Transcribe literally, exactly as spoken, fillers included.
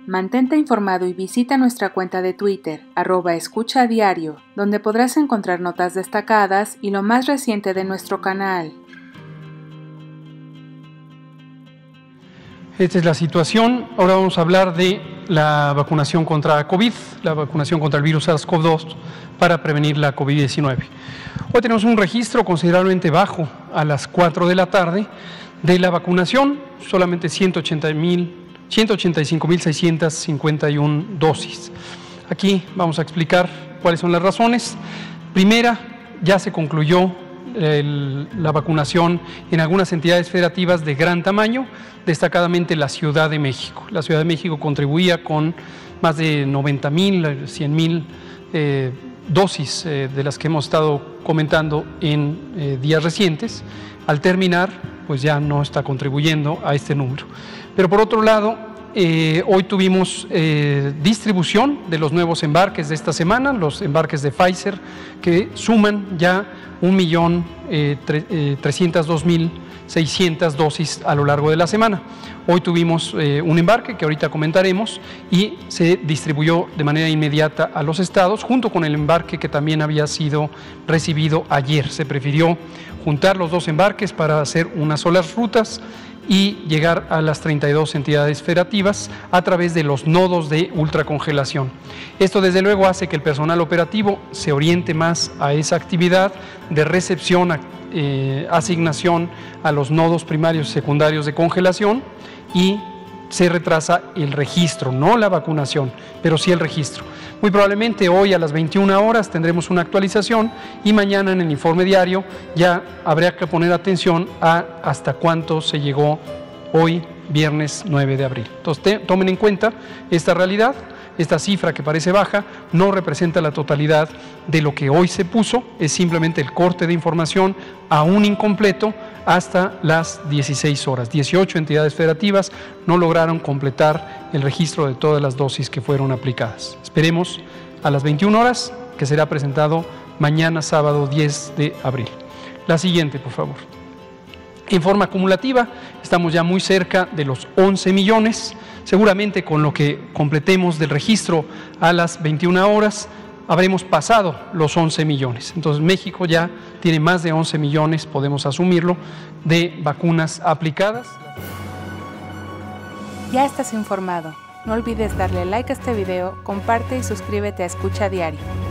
Mantente informado y visita nuestra cuenta de Twitter, arroba escucha a diario, donde podrás encontrar notas destacadas y lo más reciente de nuestro canal. Esta es la situación. Ahora vamos a hablar de la vacunación contra COVID, la vacunación contra el virus SARS CoV dos para prevenir la COVID diecinueve. Hoy tenemos un registro considerablemente bajo a las cuatro de la tarde de la vacunación, solamente ciento ochenta y cinco mil seiscientos cincuenta y una dosis. Aquí vamos a explicar cuáles son las razones. Primera, ya se concluyó el, la vacunación en algunas entidades federativas de gran tamaño, destacadamente la Ciudad de México. La Ciudad de México contribuía con más de noventa mil, cien mil eh, dosis eh, de las que hemos estado comentando en eh, días recientes. Al terminar, pues ya no está contribuyendo a este número. Pero por otro lado, eh, hoy tuvimos eh, distribución de los nuevos embarques de esta semana, los embarques de Pfizer, que suman ya un millón trescientos dos mil seiscientas dosis a lo largo de la semana. Hoy tuvimos eh, un embarque que ahorita comentaremos y se distribuyó de manera inmediata a los estados, junto con el embarque que también había sido recibido ayer. Se prefirió juntar los dos embarques para hacer unas solas rutas y llegar a las treinta y dos entidades federativas a través de los nodos de ultracongelación. Esto desde luego hace que el personal operativo se oriente más a esa actividad de recepción, eh, asignación a los nodos primarios y secundarios de congelación, y se retrasa el registro, no la vacunación, pero sí el registro. Muy probablemente hoy a las veintiuna horas tendremos una actualización y mañana en el informe diario ya habría que poner atención a hasta cuánto se llegó hoy, viernes nueve de abril. Entonces te, tomen en cuenta esta realidad. Esta cifra que parece baja no representa la totalidad de lo que hoy se puso, es simplemente el corte de información aún incompleto hasta las dieciséis horas. dieciocho entidades federativas no lograron completar el registro de todas las dosis que fueron aplicadas. Esperemos a las veintiuna horas, que será presentado mañana sábado diez de abril. La siguiente, por favor. En forma acumulativa, estamos ya muy cerca de los once millones. Seguramente con lo que completemos del registro a las veintiuna horas, habremos pasado los once millones. Entonces México ya tiene más de once millones, podemos asumirlo, de vacunas aplicadas. Ya estás informado. No olvides darle like a este video, comparte y suscríbete a Escucha Diario.